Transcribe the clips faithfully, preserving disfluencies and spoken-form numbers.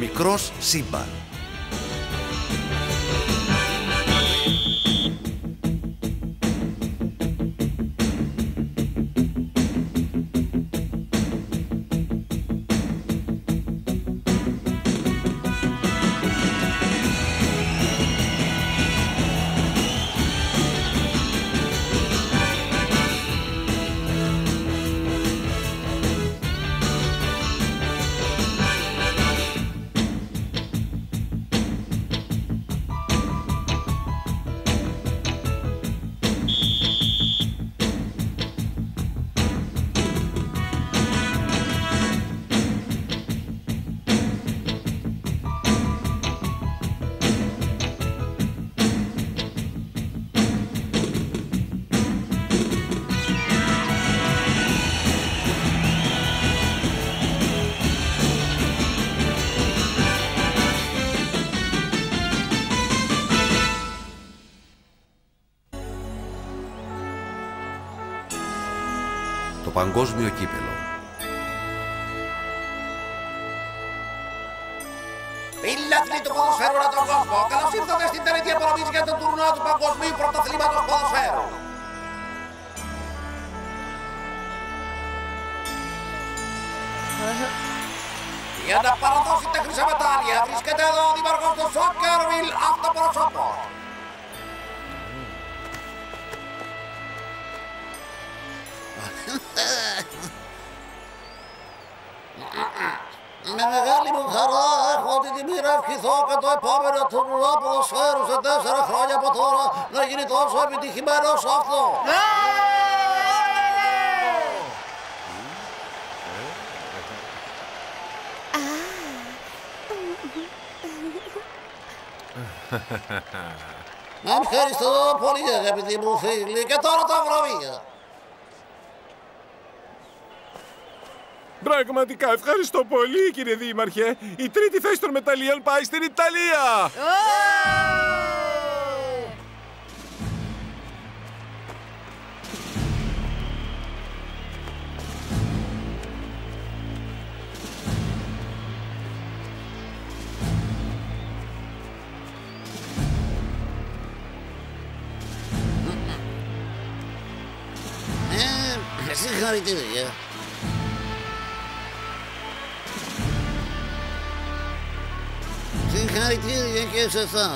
μικρός σύμπαν. Το παγκόσμιο κύπελλο. Φίλαθλοι του ποδοσφαίρου ανά τον κόσμο, καλώς ήρθατε στην τρίτη απονομή για το τουρνουά του Παγκοσμίου Πρωταθλήματος Ποδοσφαίρου. Για να παραδώσει τα χρυσά μετάλλια βρίσκεται εδώ ο δήμαρχος του Σόκερβιλ αυτοπροσώπος. Με μεγάλη μου χαρά έχω την τιμή να ευχηθώ και το επόμενο τουρνουά ποδοσφαίρου σε τέσσερα χρόνια από τώρα να γίνει τόσο επιτυχημένο όσο αυτό. Ευχαριστώ πολύ αγαπητοί μου φίλοι και τώρα τα βραβεία. Πραγματικά ευχαριστώ πολύ, κύριε Δήμαρχε. Η τρίτη θέση των μεταλλίων πάει στην Ιταλία. Ε, συγχαρητήρια. Συγχαρητήρια και σε εσάς.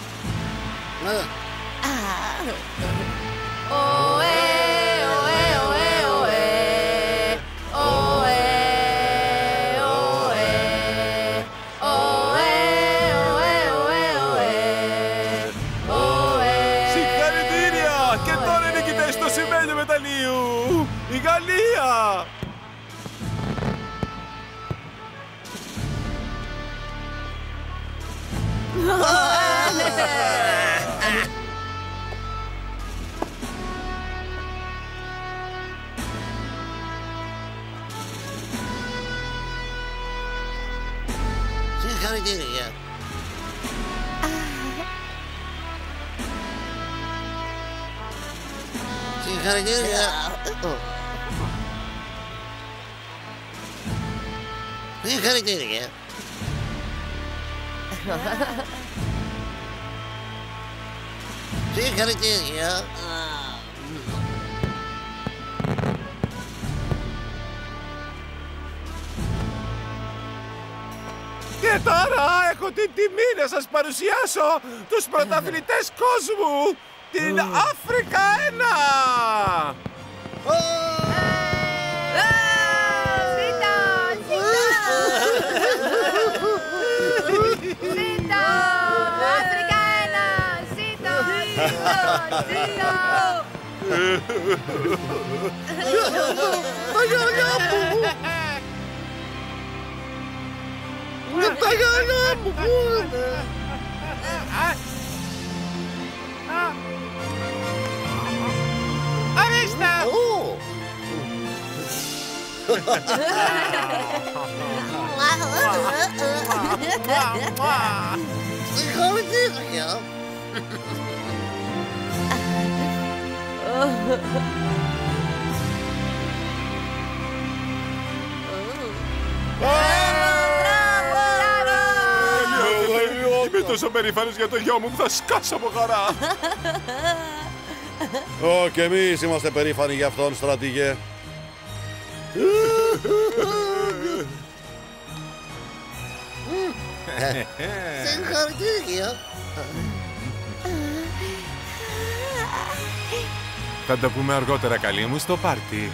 Συγχαρητήρια! Και τώρα είναι νικητές στο σημαίνιο μεταλλίου. Η Γαλλία! Συγχαρητήρια. Συγχαρητήρια. Συγχαρητήρια. Συγχαρητήρια. Και τώρα έχω την τιμή να σας παρουσιάσω τους πρωταθλητές κόσμου, την Αφρικα ένα! Τα γυαλιά μου! Τα γυαλιά μου! Πού είναι? Ορίστε! Συγχαρητήρια! Μπράβο! τόσο περήφανος για το γιο μου που θα σκάσω από χαρά. Ω, και εμείς είμαστε περήφανοι για αυτόν, στρατηγέ. Συγχαρητήρια. Θα τα πούμε αργότερα, καλή μου, στο πάρτι.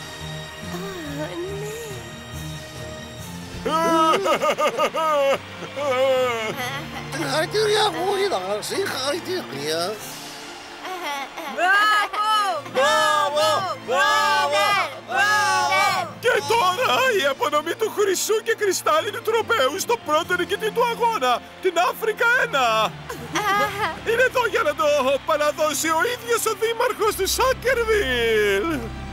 Συγχαρητήρια, Γουίδα. Συγχαρητήρια. Μπράβο! Μπράβο! Μπράβο! Μπράβο! Και τώρα η απονομή του χρυσού και κρυστάλλινου τροπέου στο πρώτο νικητή του αγώνα, την Αφρικα ένα. Είναι εδώ για να το παραδώσει ο ίδιος ο δήμαρχος του Σάκερβιλ.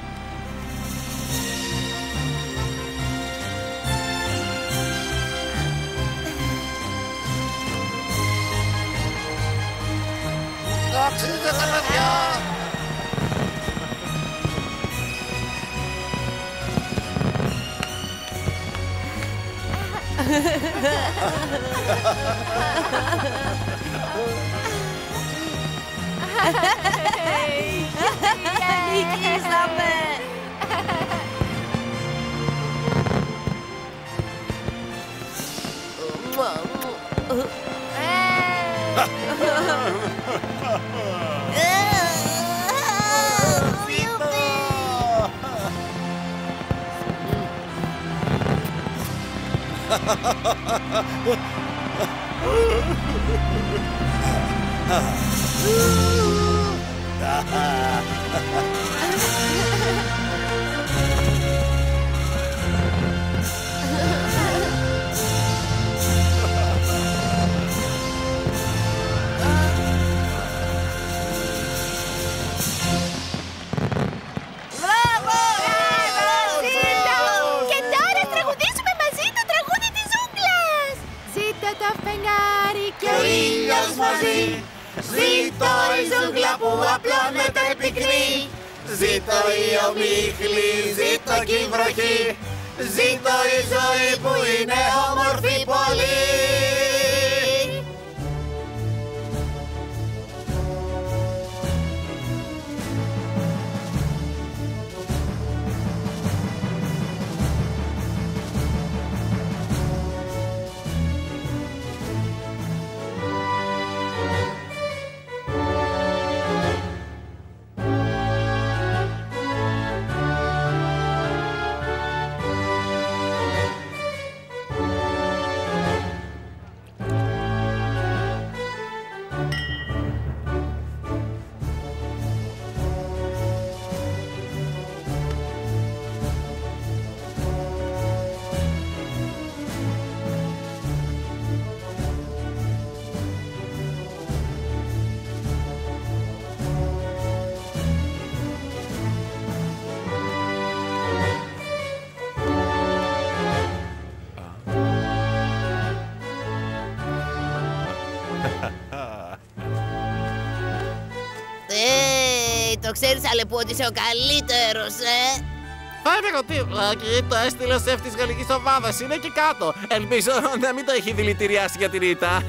Αξίζετε τα παιδιά. Νικήσαμε! Ζήτω η ζούγκλα που απλώνεται πικρή. Ζήτω η ομίχλη, ζήτω και η βροχή. Ζήτω η ζωή που είναι όμορφη πολύ. Το ξέρεις, Αλεπού, ότι είσαι ο καλύτερος, ε! Φάβηρο τι, το έστειλε ο σεφ της γαλλικής ομάδας, είναι εκεί κάτω. Ελπίζω να μην το έχει δηλητηριάσει για τη Ρίτα.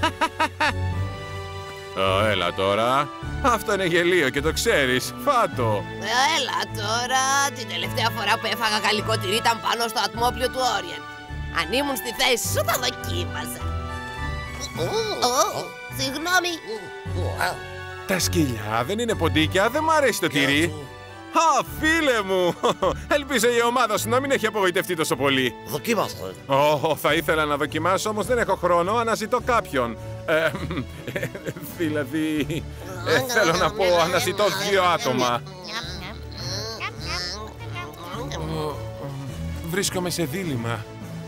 Ω, έλα τώρα. Αυτό είναι γελίο και το ξέρεις. Φάτο. Έλα τώρα. Την τελευταία φορά που έφαγα γαλλικό τυρί ήταν πάνω στο ατμόπλιο του Όριεν. Αν ήμουν στη θέση σου θα δοκίμαζα. Ω, συγγνώμη. Τα σκυλιά δεν είναι ποντίκια, δεν μ' αρέσει το τυρί. Α, φίλε μου! Ελπίζω η ομάδα σου να μην έχει απογοητευτεί τόσο πολύ. Δοκίμασα. Ω, θα ήθελα να δοκιμάσω, όμως δεν έχω χρόνο, αναζητώ κάποιον. Ε, δηλαδή, ε, θέλω να πω, αναζητώ δύο άτομα. Βρίσκομαι σε δίλημμα.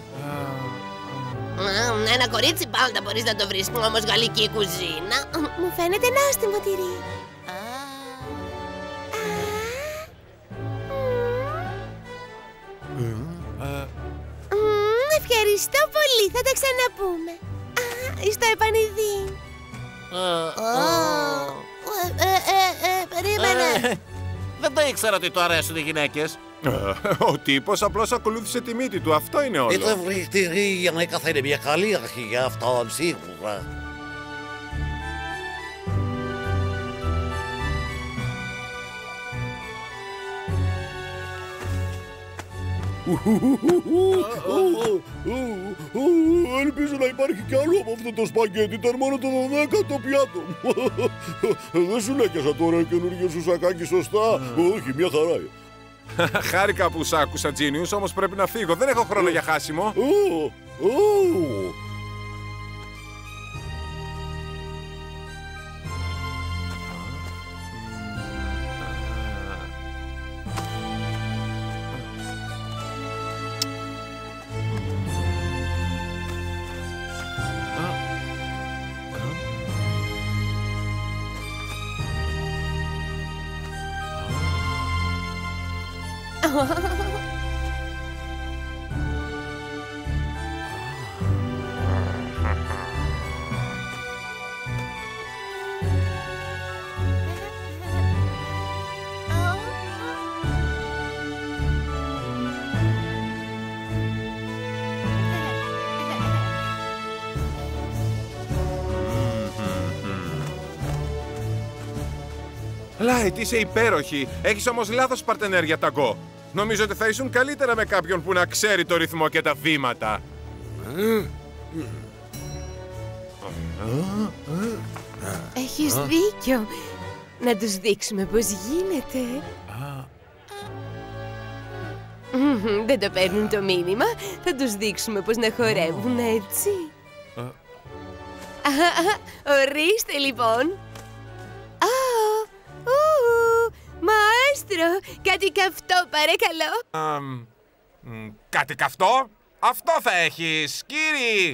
Ένα κορίτσι πάντα μπορείς να το βρεις, όμως γαλλική κουζίνα. Μου φαίνεται νόστιμο τυρί. Ευχαριστώ πολύ, θα τα ξαναπούμε. Στο επανειδή. Περίμενε. Δεν το ήξερα ότι του αρέσουν οι γυναίκες. Ο τύπος απλώς ακολούθησε τη μύτη του, αυτό είναι όλο. Είτε βρει τυρί για να καθένει μια καλή αρχή για αυτόν, σίγουρα. Ελπίζω να υπάρχει κι άλλο από αυτό το σπαγκέτι. Ήταν μόνο το δωδέκατο πιάτο. Δεν σου λέκιασα τώρα καινούργιο σου σακάκι σωστά? Όχι, μια χαρά. Χάρηκα που σ' άκουσα, Τζίνιους, όμως πρέπει να φύγω. Δεν έχω χρόνο για χάσιμο. Λάιτ, είσαι υπέροχη. Έχεις όμως λάθος παρτενέρ για ταγκό. Νομίζω ότι θα ήσουν καλύτερα με κάποιον που να ξέρει το ρυθμό και τα βήματα. Έχεις δίκιο. Να τους δείξουμε πώς γίνεται. Δεν το παίρνουν το μήνυμα. Θα τους δείξουμε πώς να χορεύουν, έτσι. Ορίστε λοιπόν. Μαέστρο, κάτι καυτό παρακαλώ. Α, μ, κάτι καυτό? Αυτό θα έχεις, κύριε.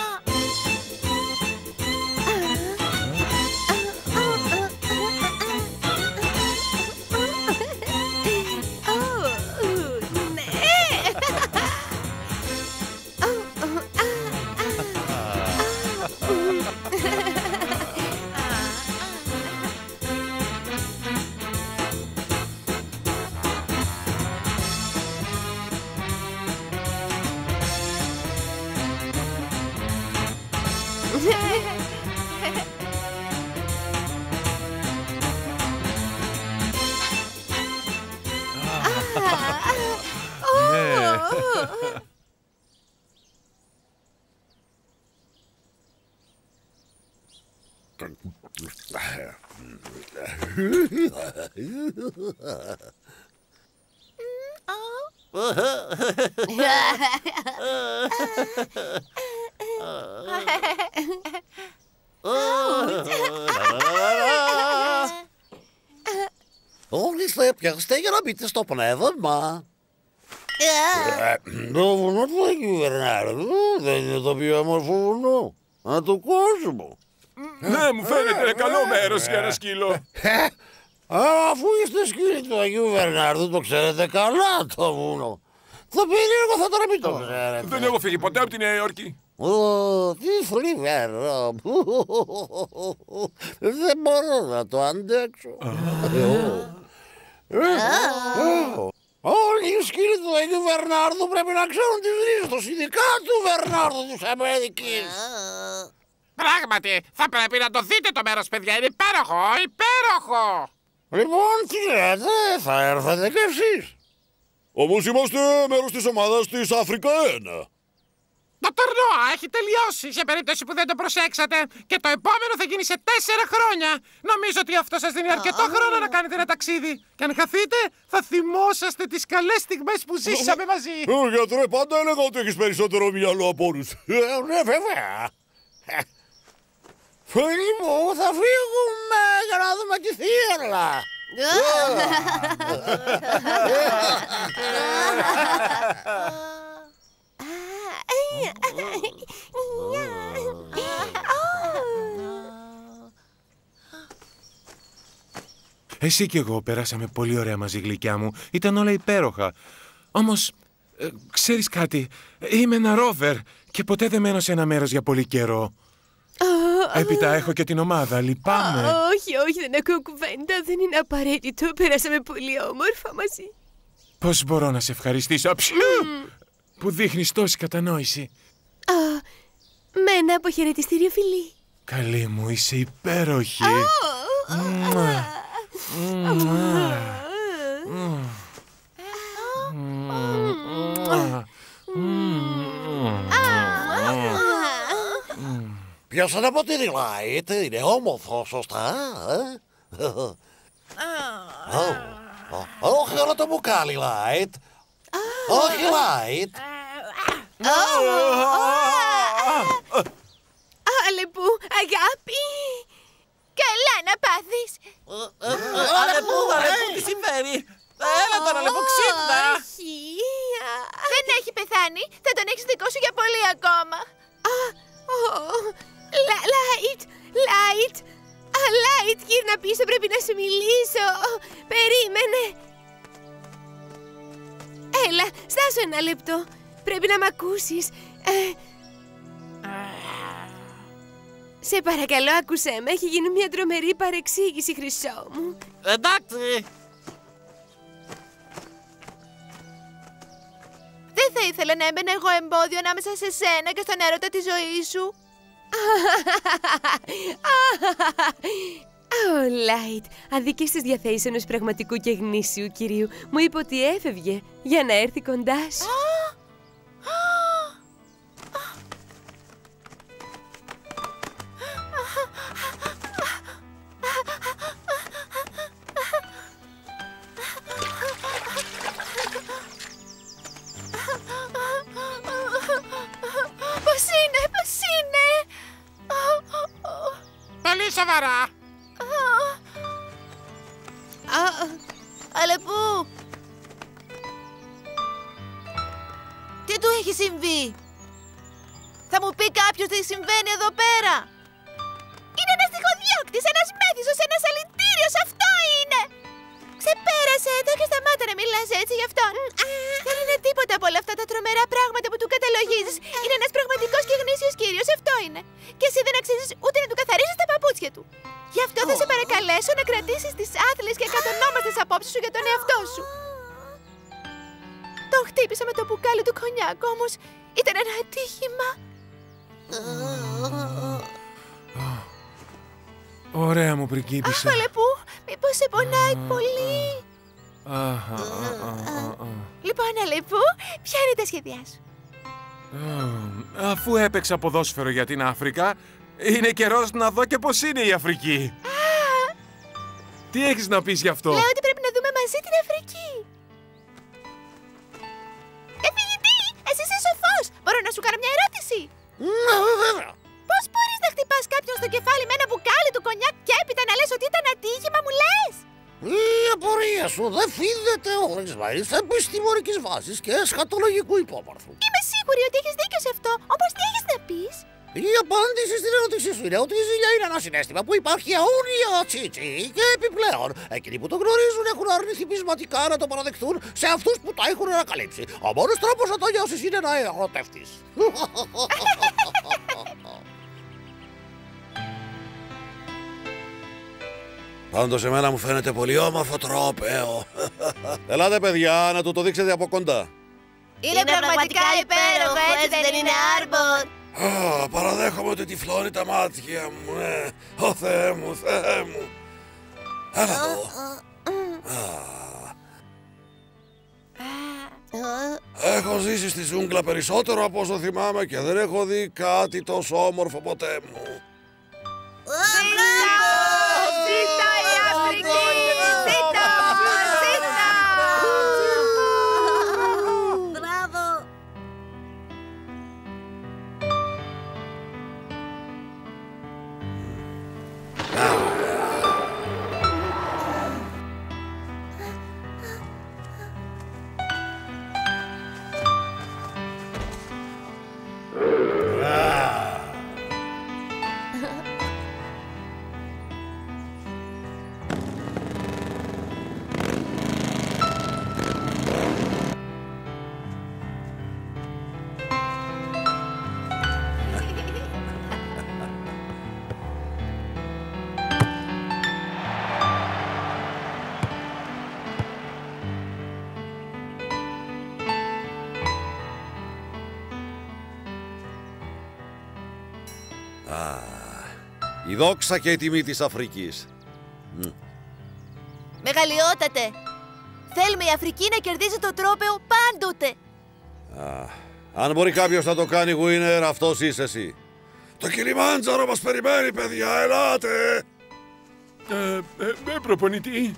Όλοι πιαστέ για να μπείτε στο πνεύμα. Το βουνό του Αγίου Βερνάρδου δεν είναι το πιο όμορφο βουνό ανά του κόσμου. Ναι, μου φαίνεται ένα καλό μέρος για ένα σκύλο. Αφού είστε σκύλοι του Αγίου Βερνάρδου, το ξέρετε καλά το βουνό. Το περίεργο θα τώρα μην το ξέρετε. Δεν έχω φύγει ποτέ από τη Νέα Υόρκη. Ω, τι θλιβερό. Δεν μπορώ να το αντέξω. Όλοι οι σκύλοι του Αγίου Βερνάρδου πρέπει να ξέρουν τις ρίζες τους, ειδικά του Βερνάρδου της Αμερικής. Πράγματι, θα πρέπει να το δείτε το μέρος, παιδιά. Είναι υπέροχο, υπέροχο. Λοιπόν, τι λέτε, θα έρθετε κι εσείς? Όμως είμαστε μέρος της ομάδας της Αφρικα ένα. Το τουρνουά έχει τελειώσει, σε περίπτωση που δεν το προσέξατε. Και το επόμενο θα γίνει σε τέσσερα χρόνια. Νομίζω ότι αυτό σας δίνει αρκετό χρόνο να κάνετε ένα ταξίδι. Και αν χαθείτε, θα θυμόσαστε τις καλές στιγμές που ζήσαμε μαζί. Ε, γιατρέ, πάντα έλεγα ότι έχεις περισσότερο μυαλό από όλους. Ε, ναι, βέβαια. Φίλοι μου, θα φύγουμε για να δούμε τη θύελα. Εσύ κι εγώ περάσαμε πολύ ωραία μαζί, γλυκιά μου. Ήταν όλα υπέροχα. Όμως, ε, ξέρεις κάτι, είμαι ένα ρόβερ και ποτέ δεν μένω σε ένα μέρος για πολύ καιρό. Έπειτα έχω και την ομάδα, λυπάμαι. Όχι, όχι, δεν ακούω κουβέντα, δεν είναι απαραίτητο. Περάσαμε πολύ όμορφα μαζί. Πώς μπορώ να σε ευχαριστήσω, Ψιου, που δείχνεις τόση κατανόηση. Α, με ένα αποχαιρετιστήριο φιλί. Καλή μου, είσαι υπέροχη. Μουα. Μουα. Μουα. Ποιος ένα ποτήρι Light, είναι όμορφο, σωστά, ε? Όχι όλο το μπουκάλι Light. Όχι Light. Αλεπού, αγάπη. Καλά να πάθεις. Αλεπού, Αλεπού, τι συμβαίνει? Έλα τώρα, Αλεπού, ξύπνα. Δεν έχει πεθάνει. Θα τον έχεις δικό σου για πολύ ακόμα. Light, Light. Light, γύρνα πίσω, πρέπει να σου μιλήσω. Περίμενε. Έλα, στάσου ένα λεπτό. Πρέπει να μ' ακούσεις. Ε... Σε παρακαλώ, άκουσέ με. Έχει γίνει μια τρομερή παρεξήγηση, χρυσό μου. Εντάξει. Δεν θα ήθελα να έμπαινα εγώ εμπόδιο ανάμεσα σε σένα και στον έρωτα της ζωής σου. Ω, Light, αδίκες στις διαθέσεις ενός πραγματικού και γνήσιου κυρίου. Μου είπε ότι έφευγε για να έρθει κοντά σου. Πώς είναι, πώς είναι? Πολύ σοβαρά. Αλεπού, τι του έχει συμβεί? Θα μου πει κάποιος τι συμβαίνει εδώ πέρα? Είναι ένας τυχοδιώκτης, ένας μέθησος, ένας αλητήριος, αυτό είναι! Ξεπέρασε το και σταμάτα να μιλάς έτσι γι' αυτόν. Δεν είναι τίποτα από όλα αυτά τα τρομερά πράγματα που του καταλογίζεις. Είναι ένας πραγματικός και γνήσιος κύριος, αυτό είναι. Και εσύ δεν αξίζεις ούτε να του καθαρίσεις τα παπούτσια του. Γι' αυτό θα σε παρακαλέσω να κρατήσεις τις άθλιες και κατονόμαστες απόψεις σου για τον εαυτό σου. Τον χτύπησα με το μπουκάλι του κονιάκ, όμως ήταν ένα ατύχημα. Ωραία μου πριγκίπισσα. Αχ, Αλεπού, μήπως σε πονάει πολύ? Λοιπόν, Αλεπού, ποια είναι τα σχέδιά σου? Αφού έπαιξα ποδόσφαιρο για την Αφρικά, είναι καιρός να δω και πώς είναι η Αφρική. Τι έχεις να πεις γι' αυτό? Λέω ότι πρέπει να δούμε μαζί την Αφρική. Καθηγητή, εσύ είσαι σοφός. Μπορώ να σου κάνω μια ερώτηση? Ναι, βέβαια. Πώς μπορείς να χτυπάς κάποιον στο κεφάλι με ένα μπουκάλι του κονιάκ και έπειτα να λες ότι ήταν ατύχημα, μου λες? Η απορία σου δεν φύδεται ορισμένη σε επιστημονικής βάσης και εσχατολογικού υπόβαθρου. Είμαι σίγουρη ότι έχεις δίκιο σε αυτό. Όμως τι έχεις να πεις? Η απάντηση στην ερώτησή σου είναι ότι η ζήλια είναι ένα συναίσθημα που υπάρχει αούρια τσίτσι και επιπλέον εκείνοι που το γνωρίζουν έχουν αρνηθεί πεισματικά να το παραδεχθούν σε αυτούς που τα έχουν ανακαλύψει. Ο μόνος τρόπος να το νιώσεις είναι να ερωτεύτης. Πάντως εμένα μου φαίνεται πολύ όμορφο τρόπαιο. Ελάτε παιδιά, να του το δείξετε από κοντά. Είναι πραγματικά υπέροχο, έτσι δεν είναι, Άρμπορ? Α, παραδέχομαι ότι τυφλώνει τα μάτια μου, ναι. Ω Θεέ μου, Θεέ μου. Έλα εδώ. Έχω ζήσει στη ζούγκλα περισσότερο από όσο θυμάμαι και δεν έχω δει κάτι τόσο όμορφο ποτέ μου. Ζήτω η Αφρική! Ζήτω! Ζήτω! Μπράβο. Η δόξα και η τιμή της Αφρικής. Μεγαλειότατε! Θέλουμε η Αφρική να κερδίζει το τρόπαιο πάντοτε. Αν μπορεί κάποιος να το κάνει, Winner, αυτός είσαι εσύ. Το Κιλιμάντζαρο μας περιμένει, παιδιά, ελάτε! Ε, ε, ε, προπονητή.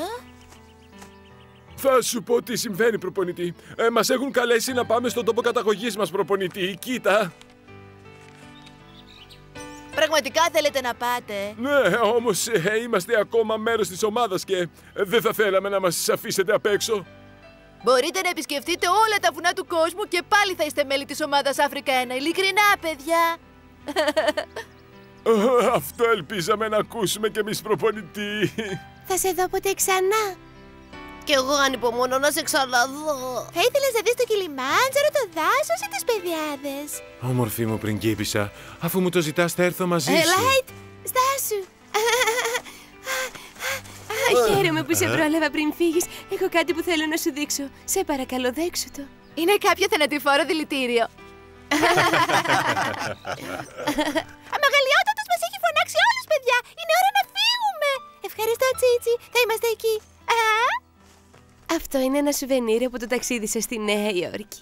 Θα σου πω τι συμβαίνει, προπονητή. Ε, μας έχουν καλέσει να πάμε στον τόπο καταγωγής μας, προπονητή. Κοίτα. Πραγματικά θέλετε να πάτε? Ναι, όμως ε, είμαστε ακόμα μέρος της ομάδας και ε, δεν θα θέλαμε να μας αφήσετε απ' έξω. Μπορείτε να επισκεφτείτε όλα τα βουνά του κόσμου και πάλι θα είστε μέλη της ομάδας Αφρικα ένα. Ειλικρινά, παιδιά. Ε, αυτό ελπίζαμε να ακούσουμε κι εμείς, προπονητή. Θα σε δω ποτέ ξανά. Κι εγώ ανυπομονώ να σε ξαναδώ. Θα ήθελες να δεις το Κιλιμάντζαρο, το δάσος ή τους παιδιάδες? Όμορφη μου πριγκίπισσα, αφού μου το ζητάς θα έρθω μαζί σου. Ελάιτ, στάσου. Χαίρομαι που σε πρόλαβα πριν φύγεις. Έχω κάτι που θέλω να σου δείξω. Σε παρακαλώ, δέξου το. Είναι κάποιο θανατηφόρο δηλητήριο. Αμαγαλιότατος μας έχει φωνάξει όλους, παιδιά. Είναι ώρα να φύγουμε. Ευχαριστώ, Τσίτσι. Θα είμαστε εκεί. Α? Αυτό είναι ένα σουβενίρ από το ταξίδι σας στη Νέα Υόρκη.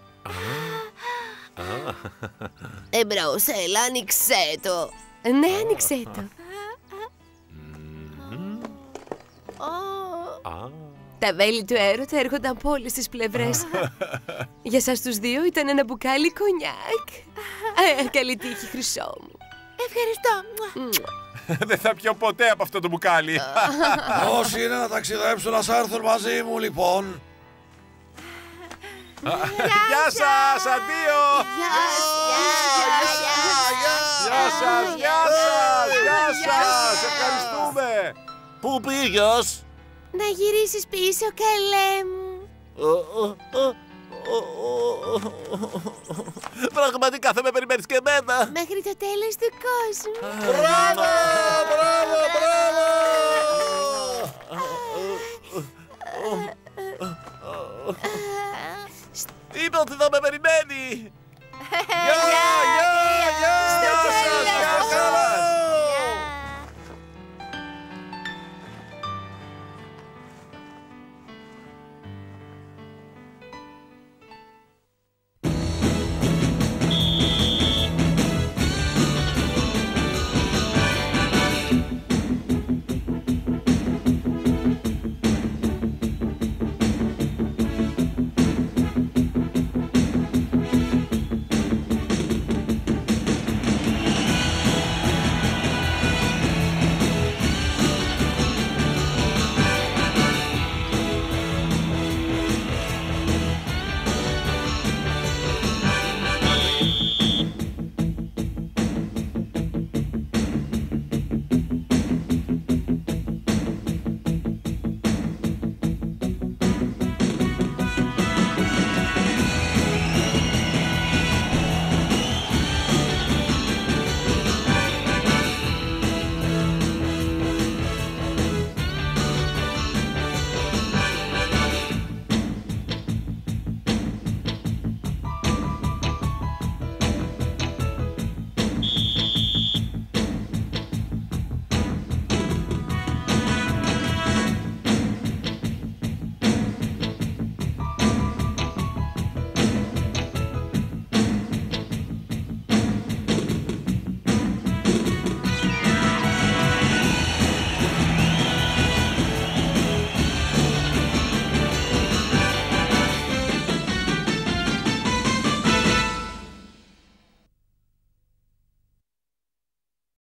Εμπρός, έλα, άνοιξέ το. Ναι, άνοιξέ το. Τα βέλη του έρωτα έρχονταν από όλες τις πλευρές. Για σας τους δύο ήταν ένα μπουκάλι κονιάκ. Ε, καλή τύχη, χρυσό μου. Ευχαριστώ. Δεν θα πιω ποτέ από αυτό το μπουκάλι. Όσοι είναι να ταξιδέψουν, ας έρθουν μαζί μου, λοιπόν. Γεια σας, αντίο. Γεια σας. Γεια σας, γεια σας, γεια σας. Ευχαριστούμε. Πού πήγες? Να γυρίσεις πίσω, καλέ μου. Πραγματικά θα με περιμένεις και εμένα. Μέχρι το τέλος του κόσμου. Μπράβο, μπράβο, μπράβο. Είπε ότι θα με περιμένει. Γεια